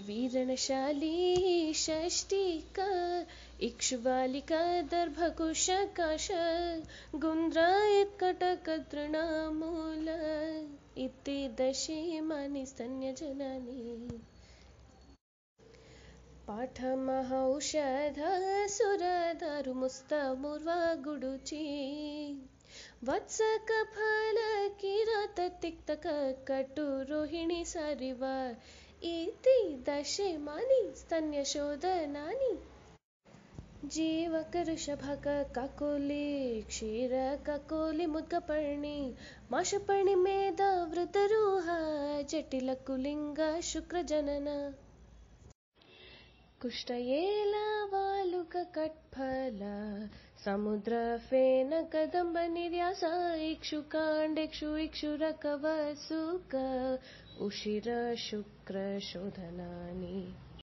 वीरणशाली षष्टिक इक्ष्वालिका दर्भकुशकाश गुन्द्रायत्कटकतृणमूल इति दशेमानि स्तन्यजननी पाठमहौषध सुरधरुमुस्तमुर्वा गुडुचि वत्सकफल किराततिक्तकटुरोहिणी सरिव इति दशेमानि स्तन्यशोधनानि जीवकऋषभक काकोली क्षीरककोली मुद्गपर्णी माशपर्णी मेध वृतरुह जटिलकुलिङ्ग शुक्रजनन कुष्ठयेलवालुककट्फल समुद्रफेन कदम्ब निर्यास इक्षुकाण्डेक्षुरकवसुक उषिर शुक्रशोधनानि